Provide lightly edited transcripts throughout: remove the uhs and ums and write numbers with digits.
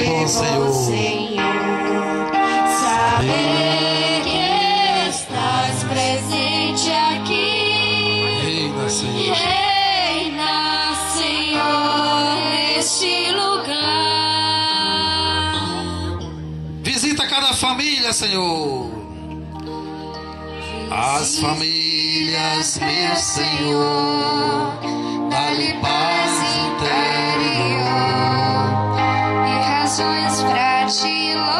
bom, Senhor. Saber que estás presente aqui. Reina, Senhor. Reina, Senhor, neste lugar. Visita cada família, Senhor. As famílias, meu Senhor, dá-lhe paz interior E razões pra te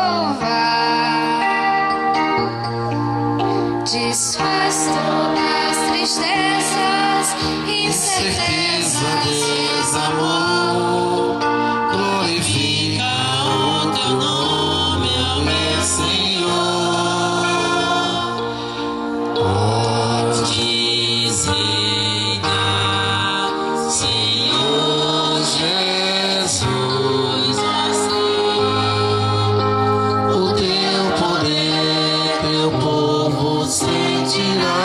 louvar. Desfaz todas as tristezas, incerteza, incertezas, desamor. Glorifica o teu nome, meu Senhor. Podes reinar, Senhor Jesus. O teu poder, teu povo sentirá.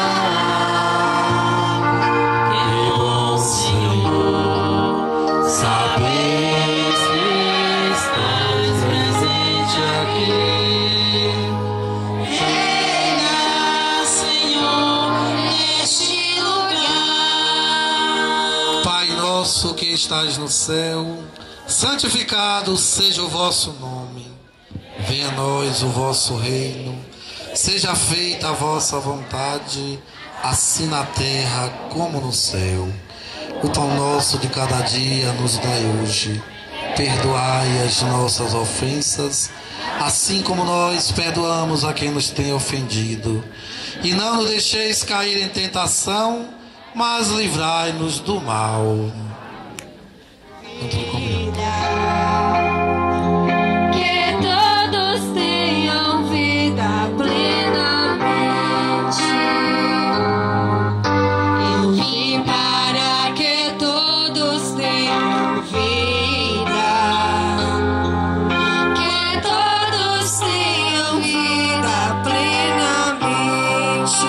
Meu Senhor, saber que estás presente aqui. Reina, Senhor, neste lugar. Pai nosso que estás no céu, santificado seja o vosso nome. Venha a nós o vosso reino. Seja feita a vossa vontade, assim na terra como no céu. O pão nosso de cada dia nos dai hoje. Perdoai as nossas ofensas, assim como nós perdoamos a quem nos tem ofendido. E não nos deixeis cair em tentação, mas livrai-nos do mal. Vamos comigo. que todos tenham vida plenamente. Eu vim para que todos tenham vida. Que todos tenham vida plenamente.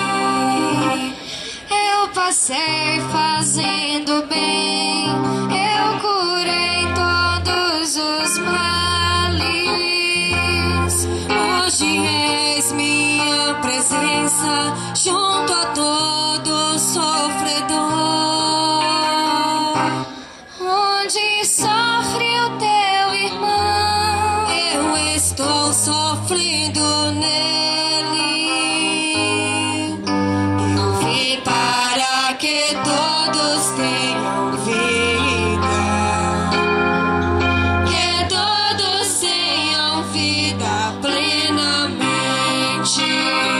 Eu passei fazendo bem, eu curei todos os males. Hoje és minha presença junto a todo sofredor. Onde sofre o teu irmão, eu estou sofrendo nele. Eu vim para que todos tenham vida. Que todos tenham vida plenamente.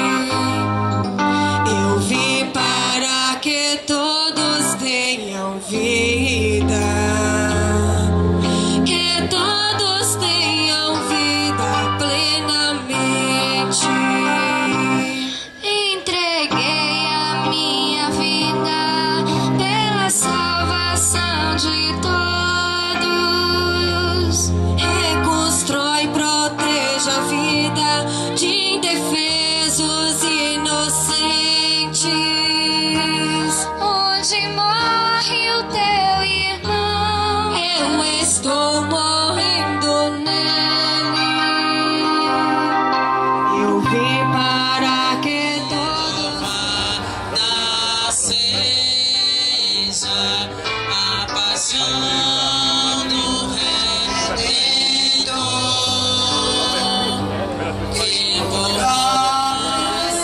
Eu vim para que todos tenham vida. Que todos tenham vida plenamente. Entreguei a minha vida pela salvação de todos. Reconstrói, proteja a vida de indefesos e inocentes. Onde morre o teu irmão, eu estou morrendo nele. Eu vim para que todos Seja a paixão do Redentor, que por nós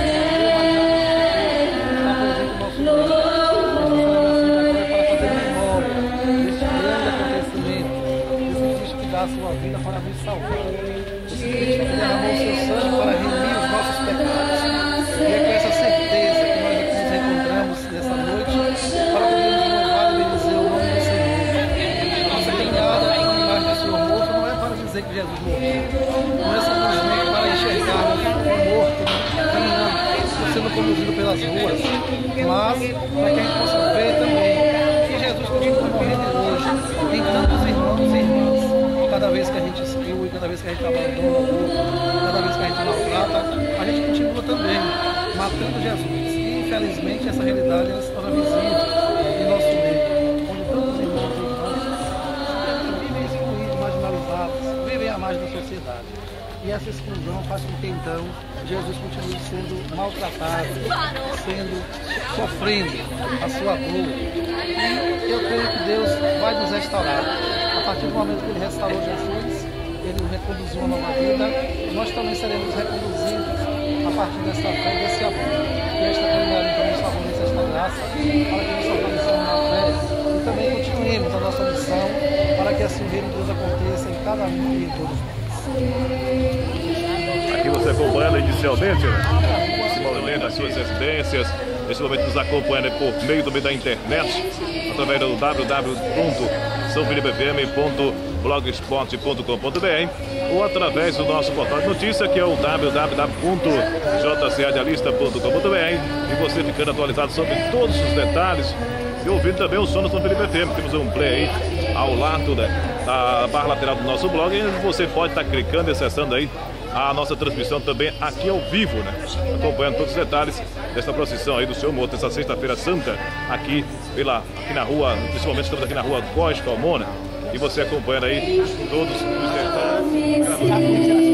Jesus que dá a sua vida para nos salvar. Jesus Cristo que derramou o seu sangue para remir os nossos pecados. E é com essa certeza que nós nos encontramos nessa noite para podermos louvar e bendizer o nome do Senhor. A nossa caminhada com a imagem do Senhor morto não é para dizer que Jesus morreu. Não é simplesmente para enxergarmos o morto caminhando, sendo conduzido pelas ruas, mas para que a gente possa ver também que Jesus continua morrendo hoje em tantos irmãos e irmãs. Cada vez que a gente exclui, cada vez que a gente abandona o outro, cada vez que a gente maltrata, a gente continua também matando Jesus. E infelizmente essa realidade ela se torna visível em nosso meio, onde tantos irmãos e irmãs vivem excluídos, marginalizados, vivem sociedade. E essa exclusão faz com que então Jesus continue sendo maltratado, sofrendo a sua dor. E eu creio que Deus vai nos restaurar. A partir do momento que Ele restaurou Jesus, Ele nos reconduziu a uma nova vida, nós também seremos reconduzidos a partir desta fé e desse amor. Que esta caminhada então nos favoreça esta graça, para que nos fortaleçamos na fé e também continuemos a nossa missão, para que assim o reino de Deus aconteça em cada um e em todos nós. Aqui você acompanhando inicialmente, esse movimento das suas residências, neste momento nos acompanhando por meio também da internet, através do www.saofilipfm.blogspot.com.br ou através do nosso portal de notícia, que é o www.jcadalista.com.br, e você ficando atualizado sobre todos os detalhes e ouvindo também o som do São Felipe FM. Temos um play aí ao lado da barra lateral do nosso blog, e você pode estar clicando e acessando aí a nossa transmissão também aqui ao vivo, né? Acompanhando todos os detalhes desta procissão aí do Senhor Morto, essa sexta-feira santa, aqui na rua, principalmente estamos aqui na rua Góis Calmona, e você acompanhando aí todos os detalhes.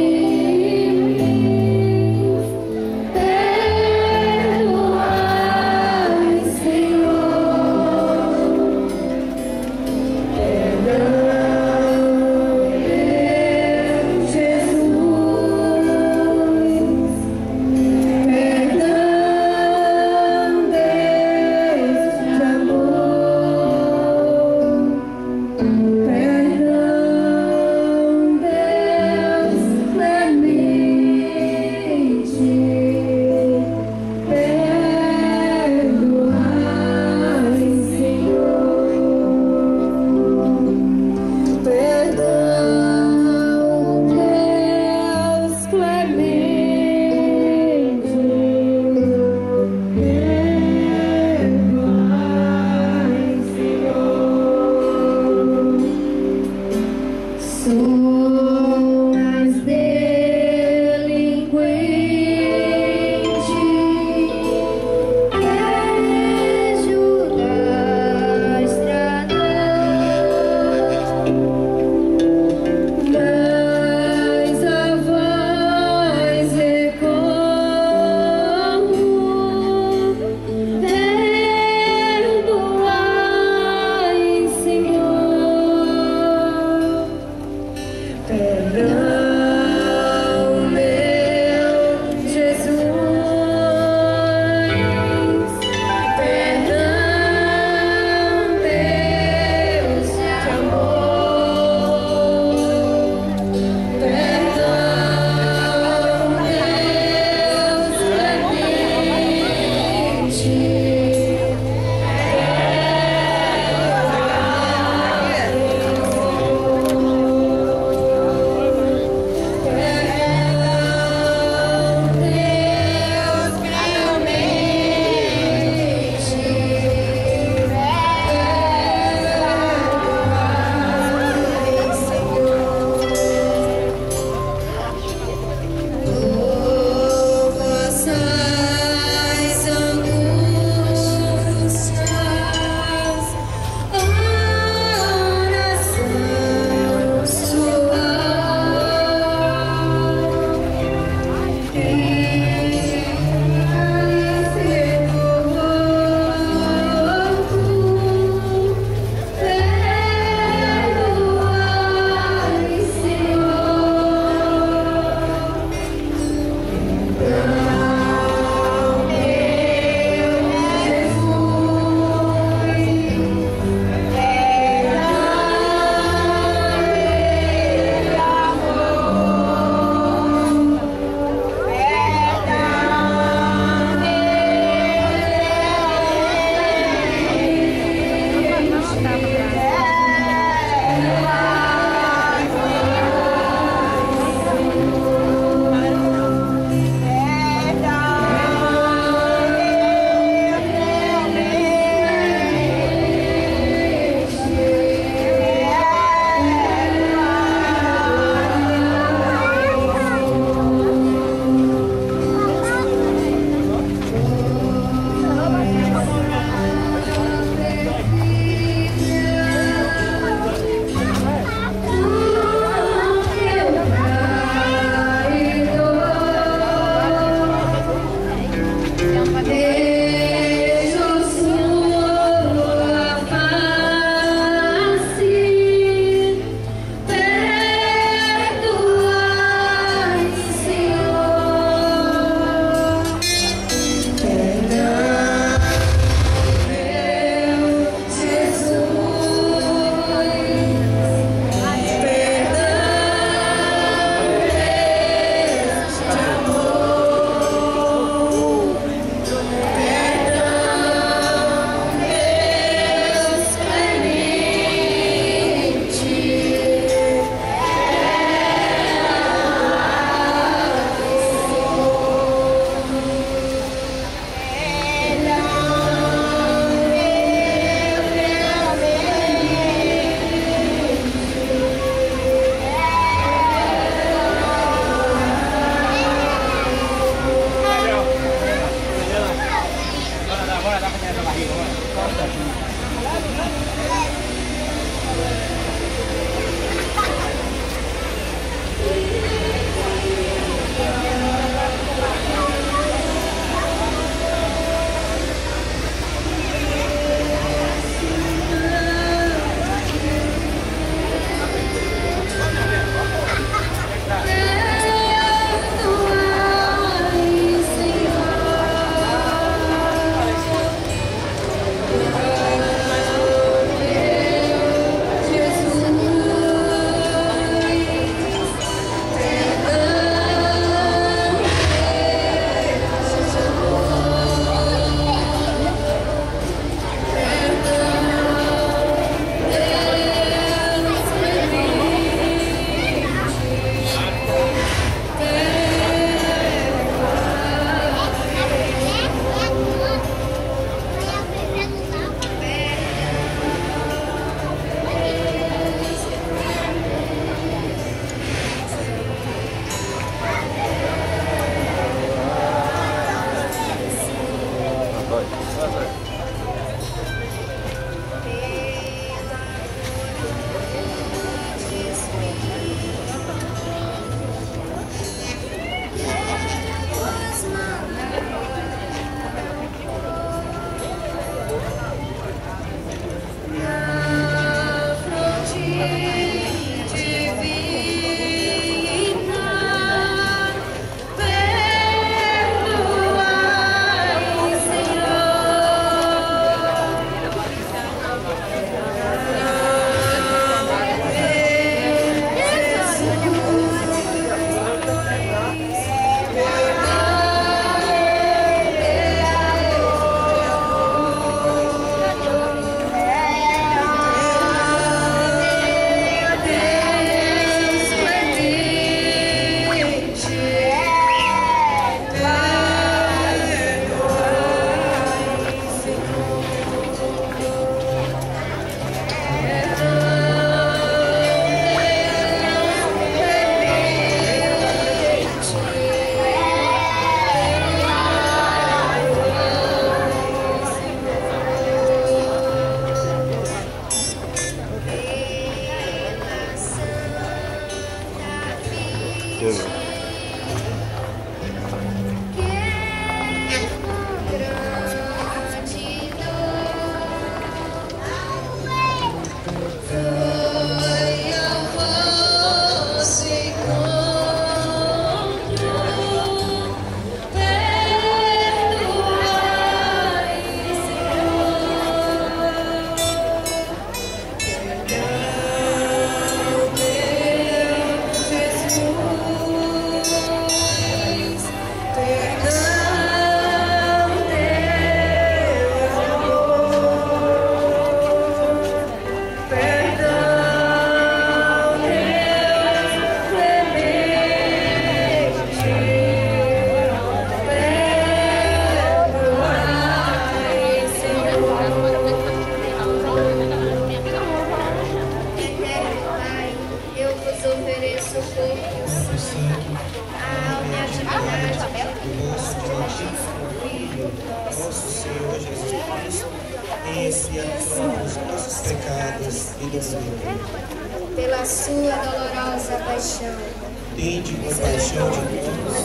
Pela sua dolorosa paixão, tende compaixão de nós.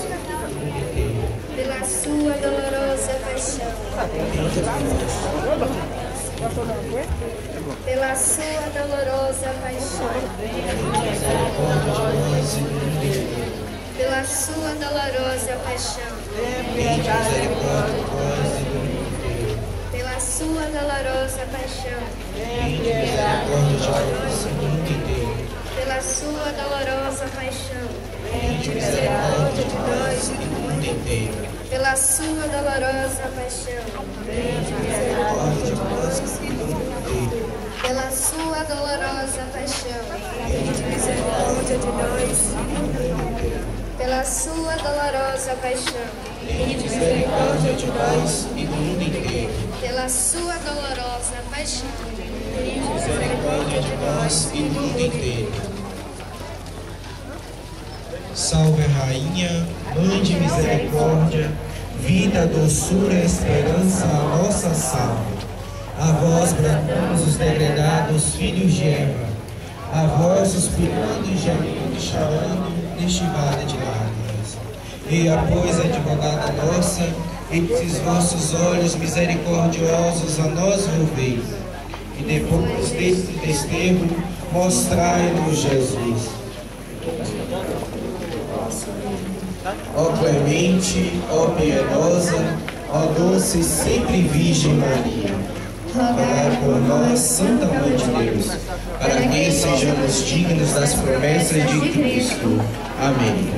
Pela sua dolorosa paixão, pela sua dolorosa paixão, pela sua dolorosa paixão, pela sua dolorosa paixão, pela sua dolorosa paixão, pela sua dolorosa paixão, pela sua dolorosa paixão, pela sua dolorosa paixão, misericórdia de nós e do mundo inteiro. pela sua dolorosa paixão, Misericórdia de nós e do mundo inteiro. Salve a Rainha, Mãe de Misericórdia, vida, doçura, esperança, a nossa salva. A vós bradamos os degredados filhos de Eva, a vós suspirando e gemendo e chorando neste vale de lágrimas. Eia, pois, advogada nossa, esses vossos olhos misericordiosos a nós volvei, e depois deste desterro mostrai-nos Jesus. Ó clemente, ó piedosa, ó doce e sempre Virgem Maria, rogai por nós, Santa Mãe de Deus, para que sejamos dignos das promessas de Cristo. Amém.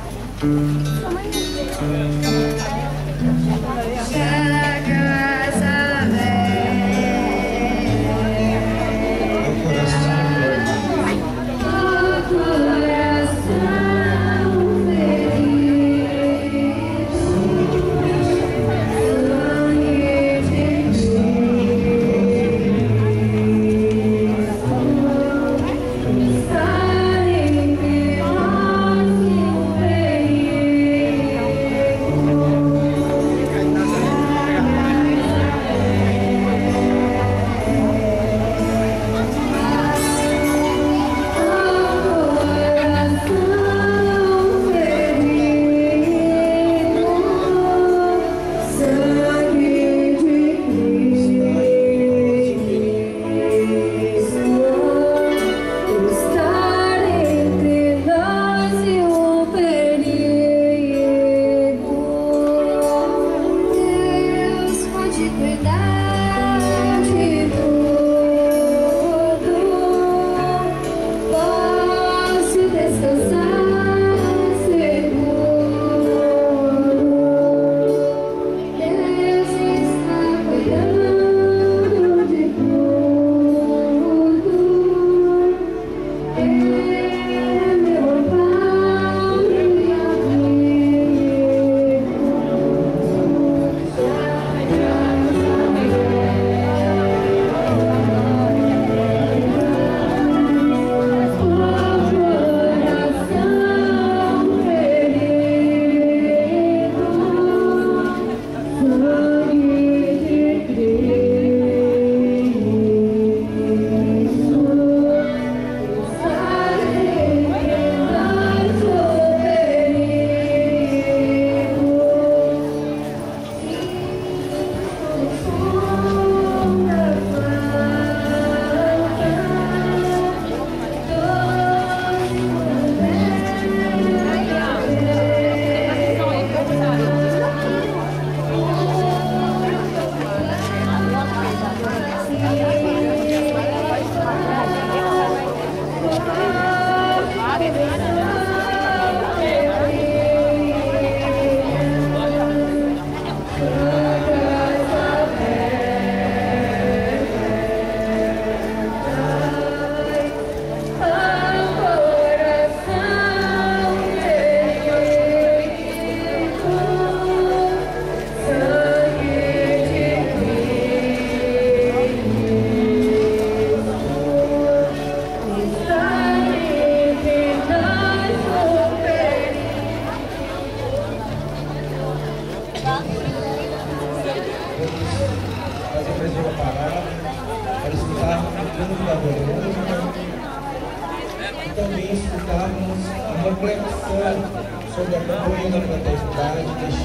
Sobre a campanha da fraternidade deste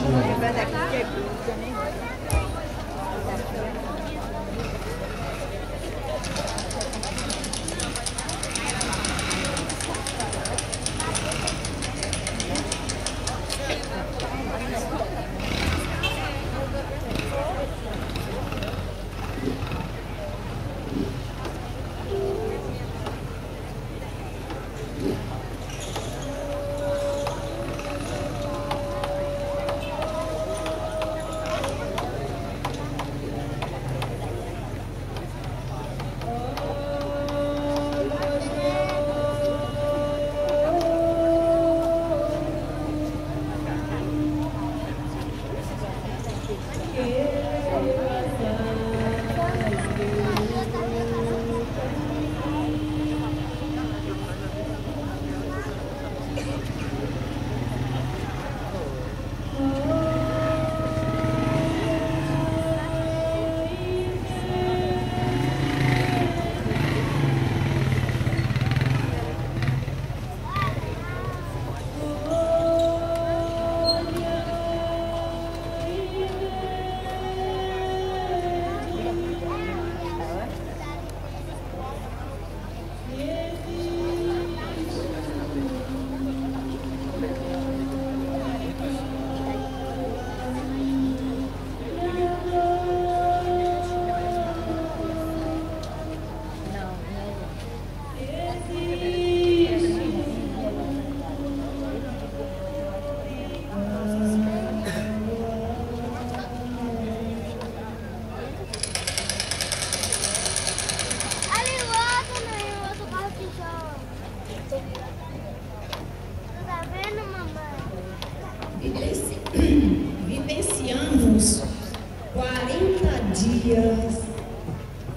ano.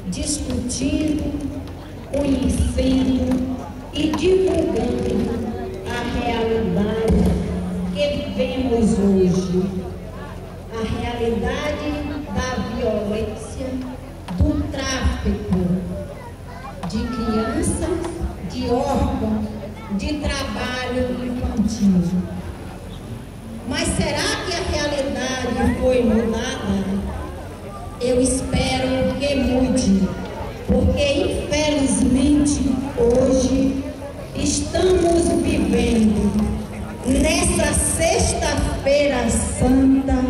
discutindo, conhecendo e divulgando a realidade que vivemos hoje. A realidade da violência, do tráfico de crianças, de órgãos, de trabalho infantil. Mas será que a realidade foi mudada? Eu espero que mude, porque infelizmente hoje estamos vivendo nessa sexta-feira santa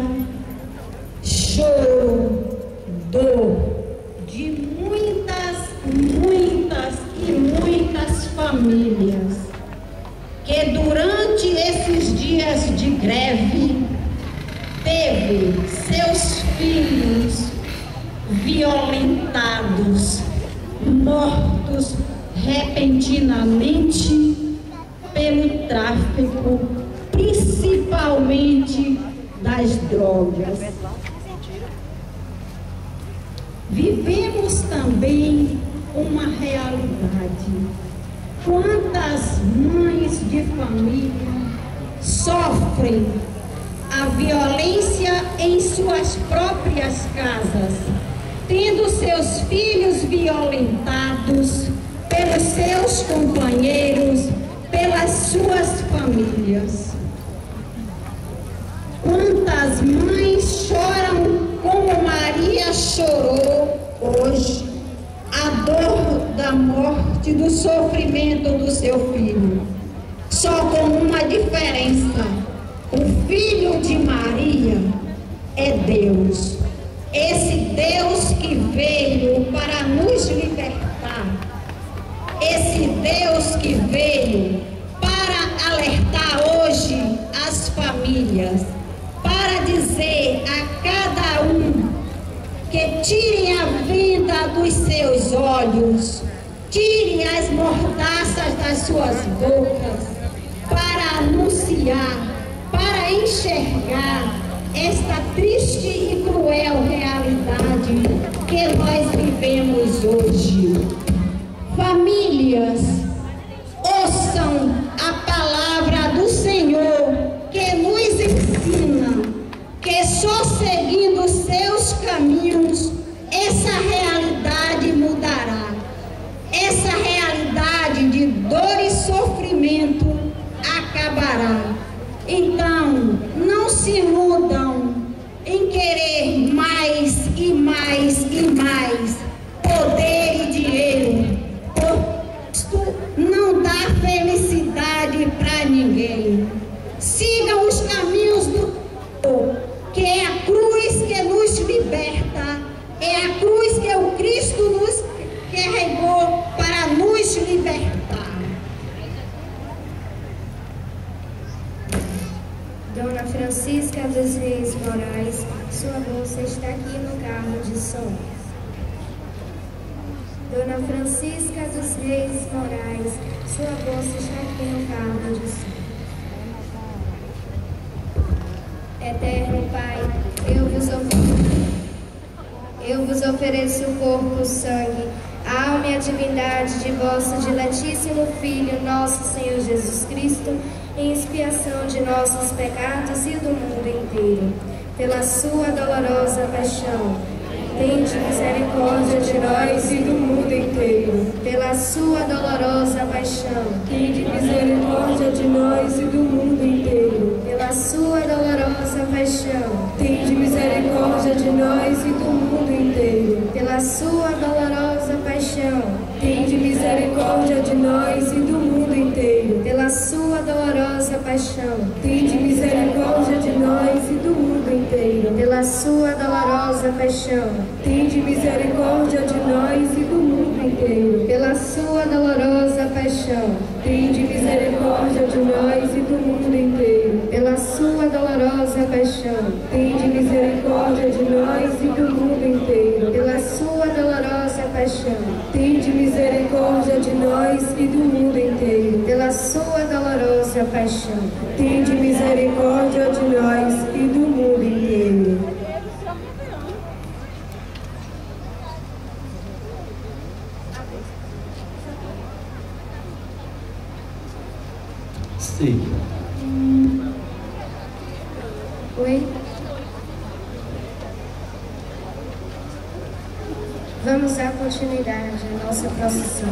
choro, dor de muitas e muitas famílias que durante esses dias de greve teve seus filhos violentados, mortos repentinamente pelo tráfico, principalmente das drogas. Vivemos também uma realidade. Quantas mães de família sofrem a violência em suas próprias casas, tendo seus filhos violentados pelos seus companheiros, pelas suas famílias. Quantas mães choram como Maria chorou hoje a dor da morte, do sofrimento do seu filho. Só com uma diferença: o filho de Maria é Deus. Esse Deus que veio para nos libertar. Esse Deus que veio para alertar hoje as famílias, para dizer a cada um que tirem a venda dos seus olhos, tirem as mordaças das suas bocas, para anunciar, para enxergar esta triste e cruel realidade que nós vivemos hoje. Famílias, ouçam a palavra do Senhor que nos ensina que só seguindo seus caminhos essa realidade mudará. Essa realidade de dor e sofrimento acabará. Então, não se iludam em querer mais e mais e mais poder e dinheiro. Isto não dá felicidade para ninguém. Sigam os caminhos do Senhor, que é a cruz que nos liberta, é a cruz que o Cristo nos carregou para nos libertar. Dona Francisca dos Reis Moraes, sua bolsa está aqui no carro de som. Dona Francisca dos Reis Moraes, sua bolsa está aqui no carro de som. Eterno Pai, eu vos ofereço o corpo, o sangue, a alma e a divindade de vosso diletíssimo Filho, nosso Senhor Jesus Cristo, em expiação de nossos pecados e do mundo inteiro. Pela sua dolorosa paixão, tende misericórdia de nós e do mundo inteiro. Pela sua dolorosa paixão, tende misericórdia de nós e do mundo inteiro. Pela sua dolorosa paixão, tende misericórdia de nós e do mundo inteiro. Pela sua dolorosa paixão, tende misericórdia de nós e do mundo inteiro. Pela sua dolorosa paixão, tende misericórdia de nós e do mundo inteiro. Pela sua dolorosa paixão, tende misericórdia de nós e do mundo inteiro. Pela sua dolorosa paixão, tende misericórdia de nós e do mundo inteiro. Pela sua dolorosa paixão, tende misericórdia de nós e do mundo inteiro. Pela sua dolorosa paixão, tende misericórdia de nós e do mundo inteiro. Pela sua dolorosa paixão, tende misericórdia de nós e do mundo inteiro. Sim. Oi? Vamos dar continuidade à nossa procissão.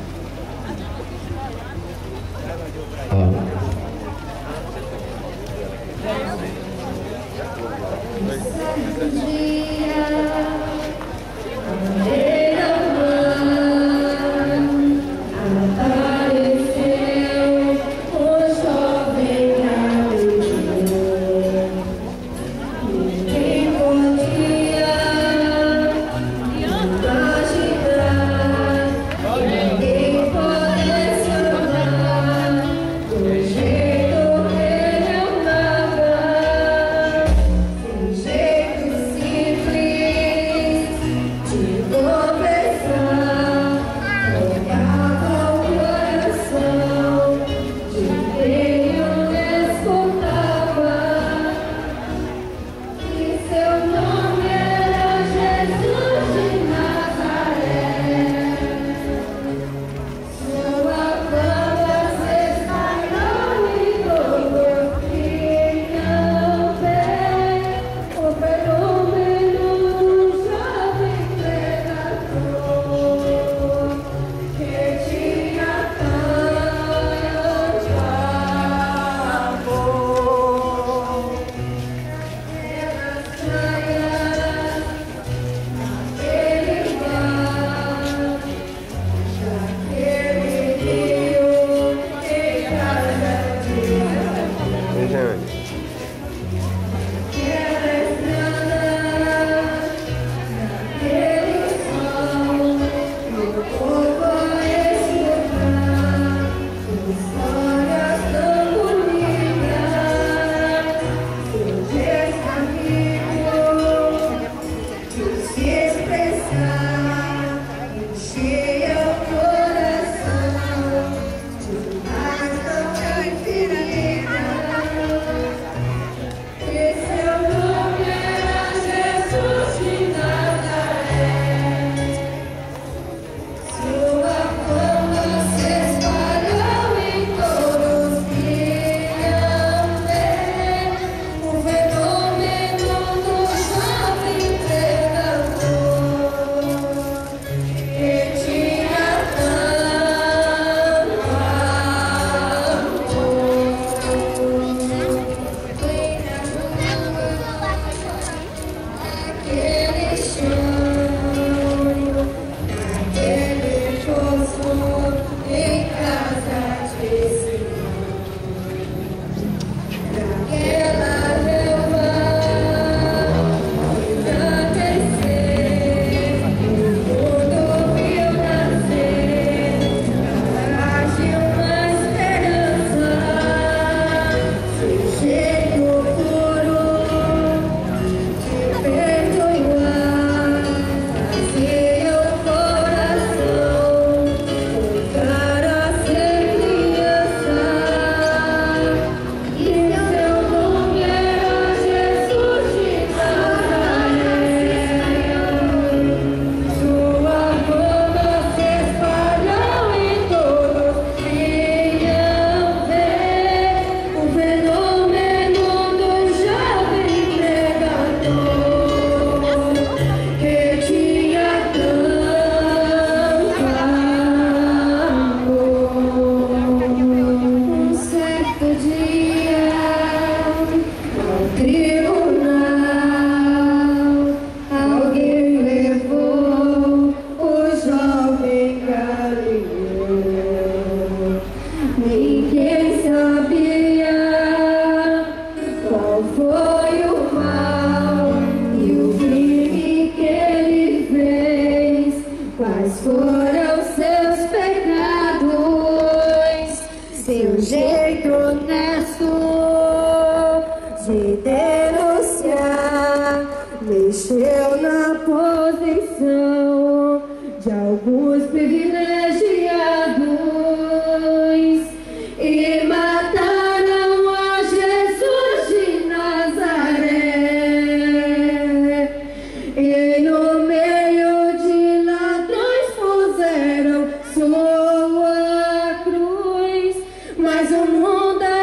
Mexeu na posição de alguns privilegiados e mataram a Jesus de Nazaré. E no meio de ladrões puseram sua cruz, mas o mundo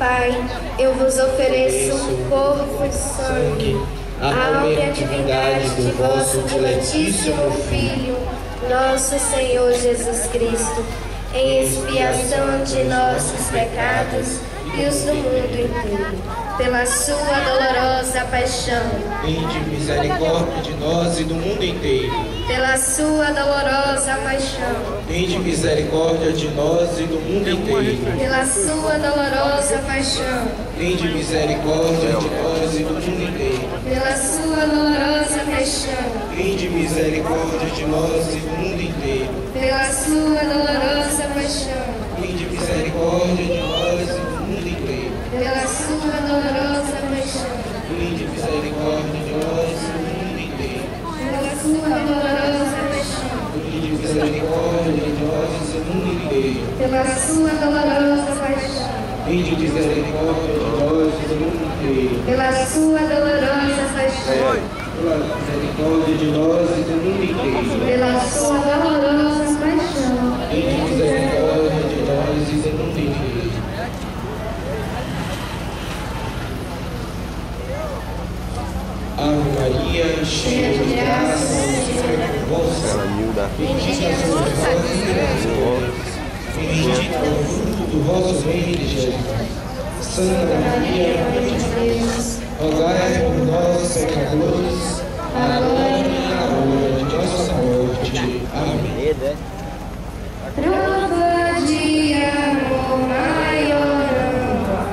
Pai, eu vos ofereço o corpo e sangue, a alma e a divindade do vosso diletíssimo Filho, nosso Senhor Jesus Cristo, em expiação de nossos pecados e os do mundo inteiro, pela sua dolorosa paixão. Tende misericórdia de nós e do mundo inteiro. Pela sua dolorosa paixão. Tende misericórdia de nós e do mundo inteiro. Pela sua dolorosa paixão. Tende misericórdia de nós e do mundo inteiro. Pela sua dolorosa paixão. Tende misericórdia de nós e do mundo inteiro. Pela sua dolorosa paixão. Tende misericórdia de nós e do mundo inteiro. Pela sua dolorosa paixão. Tende misericórdia de nós e do mundo inteiro. Pela sua dolorosa paixão. Tende misericórdia de nós e do mundo inteiro. Pela sua dolorosa paixão. Tende misericórdia de nós e do mundo inteiro. Pela sua dolorosa paixão. Pela misericórdia de nós e do mundo inteiro. Pela sua dolorosa paixão. Tende misericórdia de nós e do mundo inteiro. Ave Maria, cheia de graça, o Senhor é convosco. Bendita sois vós entre as mulheres, bendito é o fruto do vosso ventre, Jesus. Santa Maria, Mãe de Deus, rogai por nós, pecadores, agora e na hora de nossa morte. Amém. Prova de amor maior não há.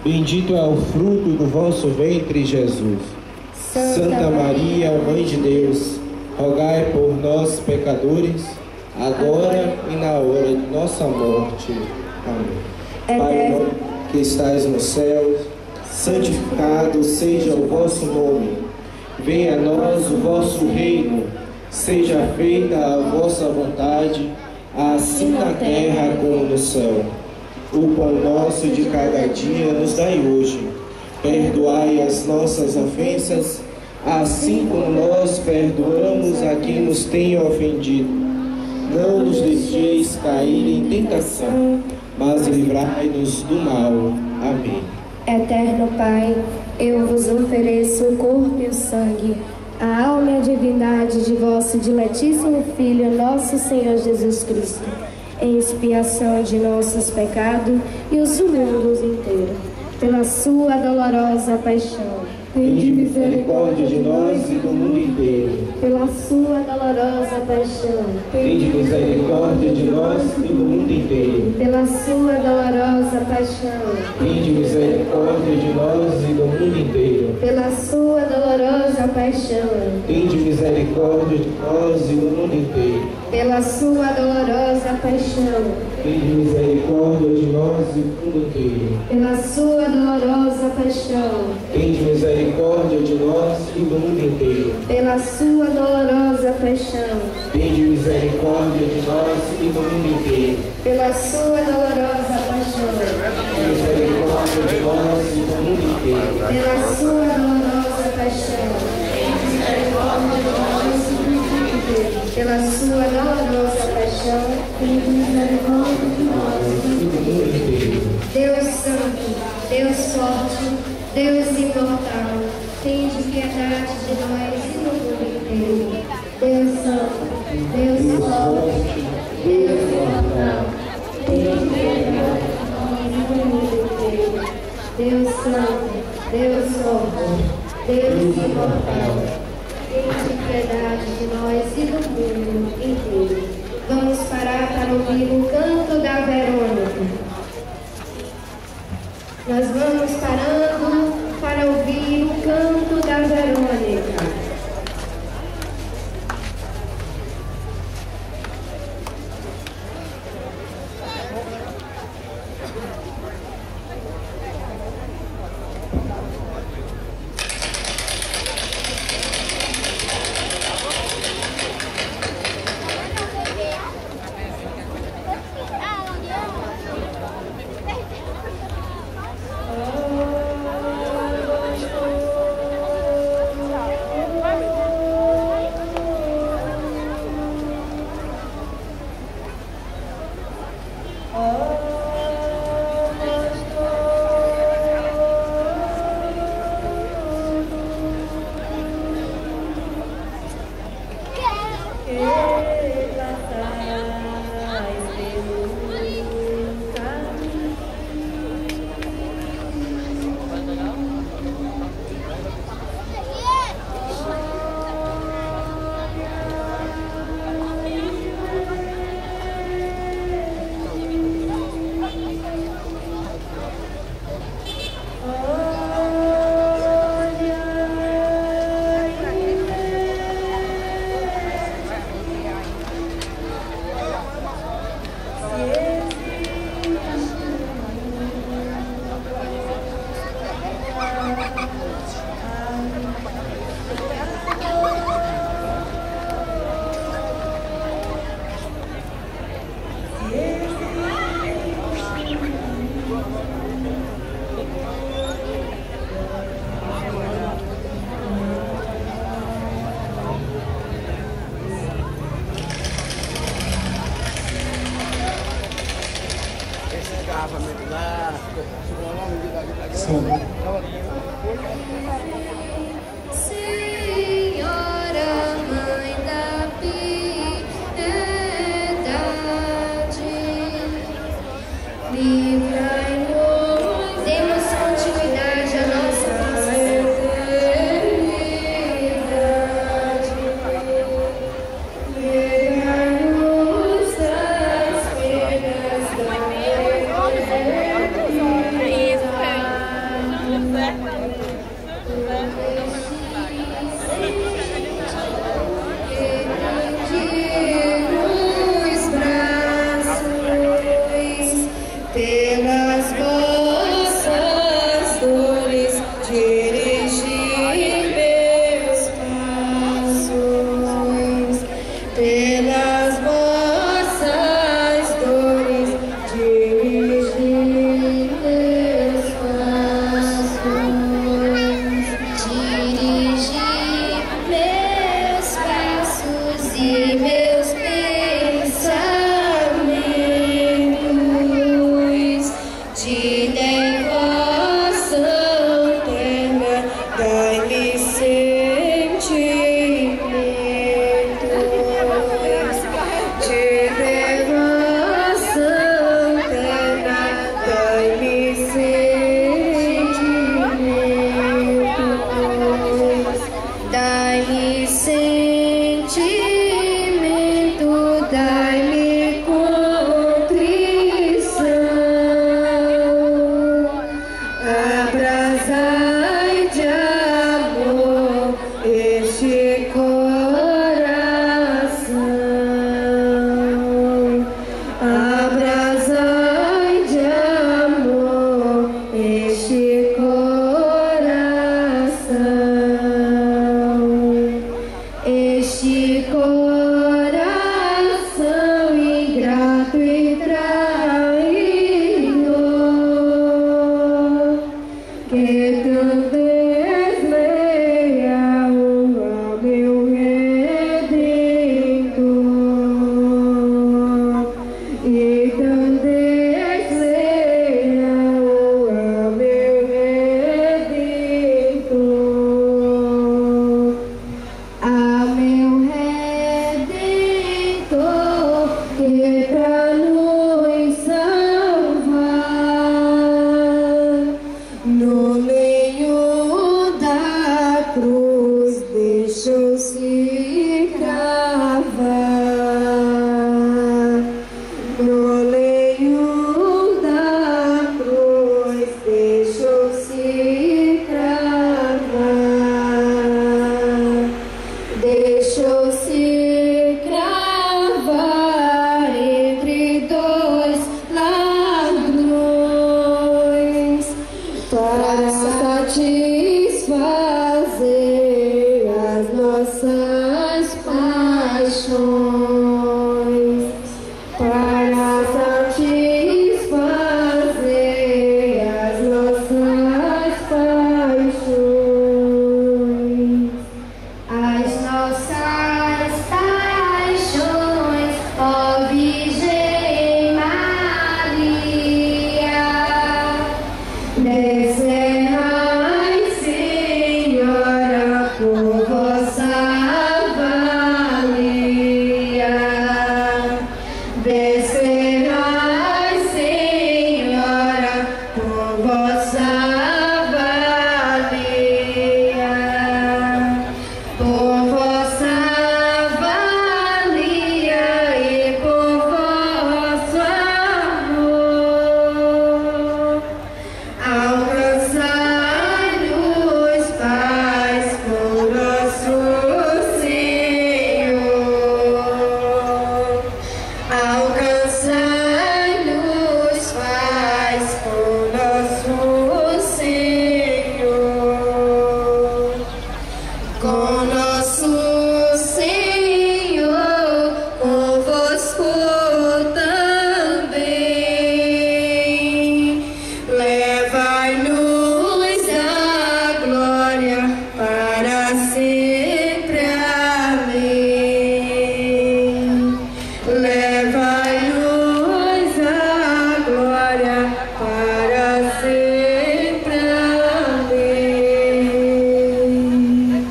Bendito é o fruto do vosso ventre, Jesus. Santa Maria, Mãe de Deus, rogai por nós, pecadores, agora e na hora de nossa morte. Amém. Pai nosso que estais no céu, santificado seja o vosso nome. Venha a nós o vosso reino. Seja feita a vossa vontade, assim na terra como no céu. O pão nosso de cada dia nos dai hoje. Perdoai as nossas ofensas, assim como nós perdoamos a quem nos tem ofendido. Não nos deixeis cair em tentação, mas livrai-nos do mal. Amém. Eterno Pai, eu vos ofereço o corpo e o sangue, a alma e a divindade de vosso diletíssimo Filho, nosso Senhor Jesus Cristo, em expiação de nossos pecados e os do mundo inteiro, pela sua dolorosa paixão. Tende misericórdia de nós e do mundo inteiro. Pela sua dolorosa paixão. Tende misericórdia de nós e do mundo inteiro. Pela sua dolorosa paixão. Tende misericórdia de nós e do mundo inteiro. Pela sua dolorosa paixão. Tende misericórdia de nós e do mundo inteiro. Pela sua dolorosa paixão. Tende misericórdia de nós e do mundo inteiro. Pela sua dolorosa paixão. Tende misericórdia de nós e do mundo inteiro. Pela sua dolorosa paixão. Tende misericórdia de nós e do mundo inteiro. Pela sua dolorosa paixão. Tende misericórdia de nós e do mundo inteiro. Pela sua dolorosa paixão. Pela sua dolorosa paixão. Tende misericórdia de nós e do mundo inteiro. Deus Santo, Deus Forte, Deus imortal, tende piedade de nós e do mundo inteiro. Deus Santo, Deus Forte, Deus imortal, tende piedade de nós e do mundo inteiro. Deus Santo, Deus Forte, Deus imortal, tende piedade de nós e do mundo inteiro. Vamos parar para ouvir o canto da Verônica. Nós vamos parando para ouvir o canto da Verônica. Senhora, Mãe da piedade, livrai-nos, demos continuidade à nossa eternidade, livrai-nos das penas da eternidade. que pra nos salvar no meio da cruz deixou-se cravar. No meio da cruz deixou-se cravar. Deixou-se cravar entre dois ladrões para satisfazer as nossas paixões, para satisfazer as nossas paixões. As nossas paixões, ó Virgem Maria, descerrai, Senhora, por vossa valia. Descerrai, Senhora, por vossa valia. Por vossa valia e por vosso amor, alcançai-nos, paz, por nosso Senhor. Alcançai-nos, paz, por nosso Senhor. Com nosso Senhor, convosco também. Levai-nos à glória para sempre. Amém. Levai-nos à glória para sempre. Amém.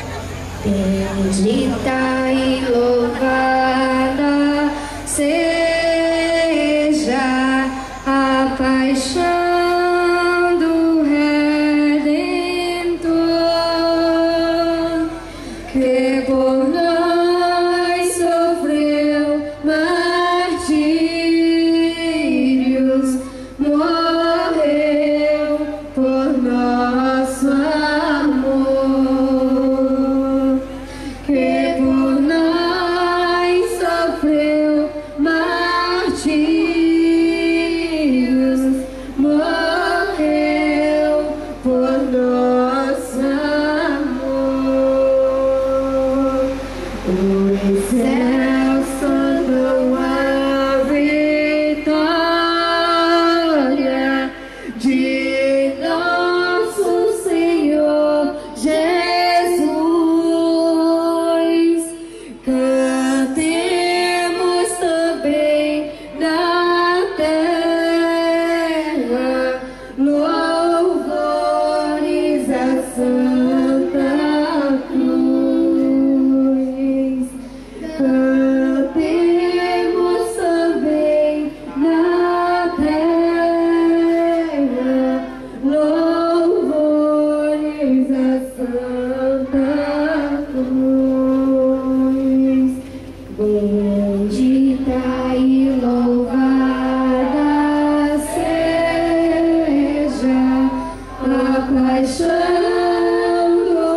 Bendita e louvada seja a paixão do Redentor, que por nós sofreu martírios, morreu por nosso amor. Que por nós sofreu martírios, morreu por nosso amor. Os céus cantam a vitória de nosso Senhor Jesus. Cantemos também na terra louvores a Santa Cruz. Cantemos também na terra louvores a Santa Cruz. Bendita e louvada seja a paixão do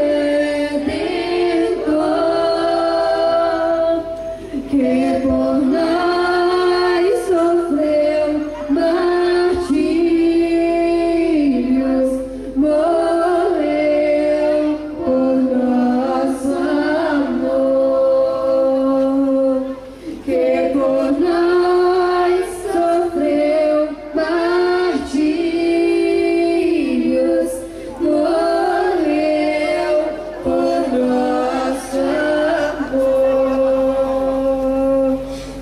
Redentor, que por nós sofreu martírios, morreu por nosso amor. Que por nós sofreu martírios, morreu por nosso amor.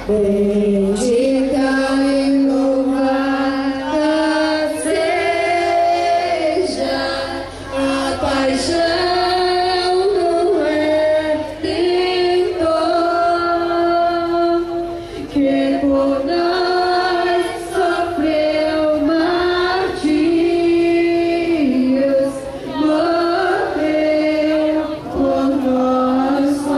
Bendita e louvada seja a paixão do Redentor, que por nós sofreu martírios, morreu por nosso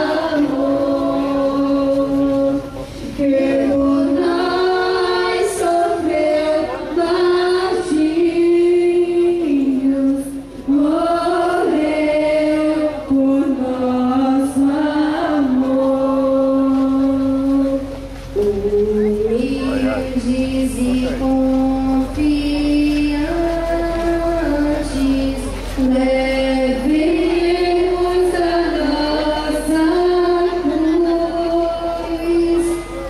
amor, que por nós sofreu martírios, morreu por nosso amor. Humildes e confiantes, levemos a nossa cruz,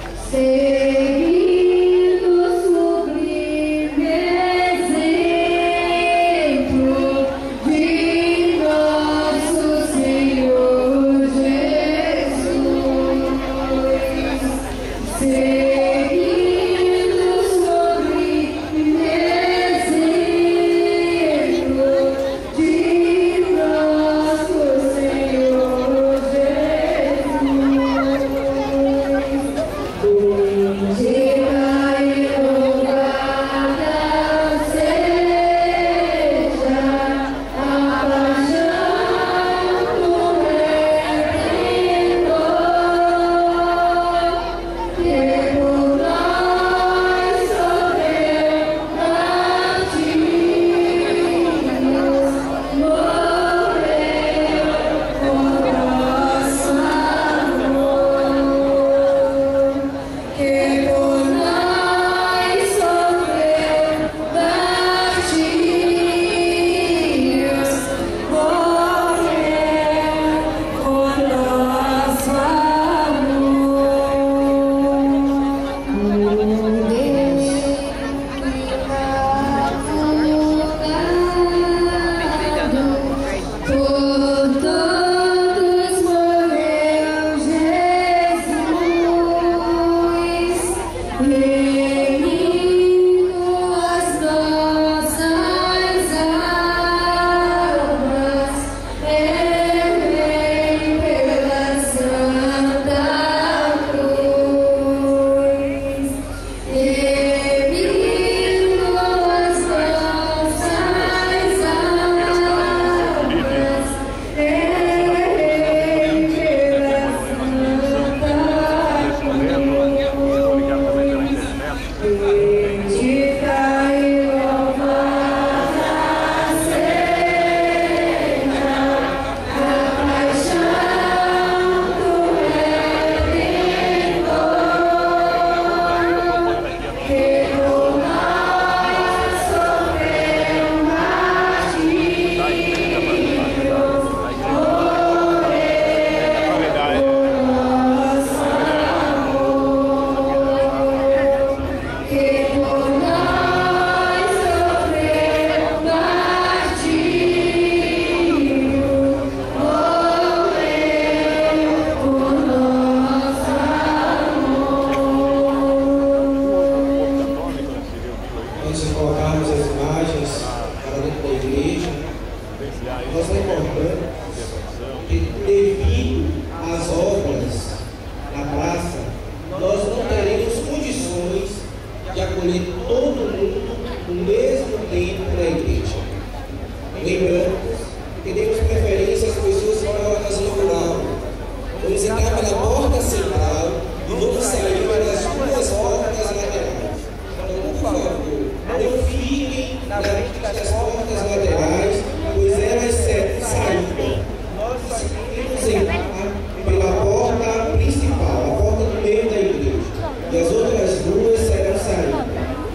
seguindo o sublime exemplo de nosso Senhor Jesus. Seguindo o sublime exemplo de nosso Senhor Jesus. Bendita e louvada seja a paixão do Redentor, que por nós sofreu martírios, morreu por nosso amor, que por nós sofreu martírios, morreu por nosso por todos morreu Jesus, remindo as nossas almas, vem pela Santa Cruz, remindo as nossas almas, vem pela Bendita e louvada seja a paixão do Redentor, que por nós sofreu martírios, morreu que por nós sofreu martírio, morreu por nosso amor. Antes de colocarmos as imagens para dentro da igreja, nós recordamos que devido às obras na praça, nós não teremos condições de acolher todo mundo no mesmo tempo na igreja. Lembramos que temos preferência às pessoas que moram na zona rural. Vamos entrar pela porta central e vamos sair pelas duas portas laterais. Então, por favor, não fiquem na frente das portas laterais, pois elas saíram. Vamos entrar pela porta principal, a porta do meio da igreja. E as outras duas serão saídas.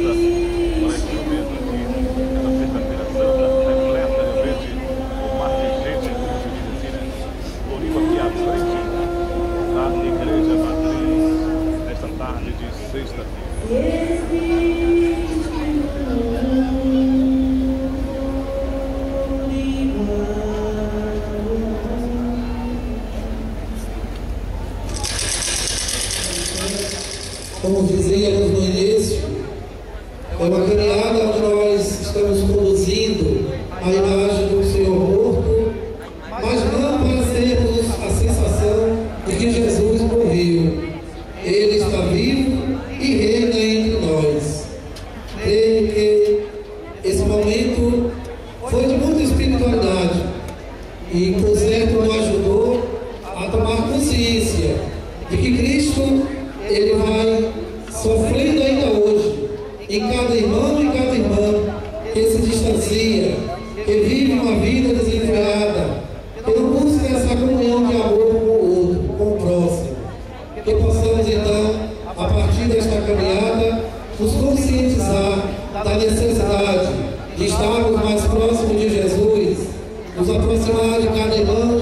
para esse momento aqui, essa sexta-feira santa, repleta realmente o mar de gente, como se diz assim, né? Floripa aqui à frente da Igreja Matriz, nesta tarde de sexta-feira. Como dizíamos no início, é uma caminhada onde nós estamos conduzindo a imagem do Senhor morto, mas não para termos a sensação de que Jesus morreu. Ele está vivo e reina entre nós. Creio que esse momento foi de muita espiritualidade e, por certo, nos ajudou a tomar consciência de que Cristo ele vai sofrendo ainda hoje em cada irmão e cada irmã que se distancia, que vive uma vida desenfreada, que não busca essa comunhão de amor com o outro, com o próximo. Que possamos então, a partir desta caminhada, nos conscientizar da necessidade de estarmos mais próximos de Jesus, nos aproximar de cada irmão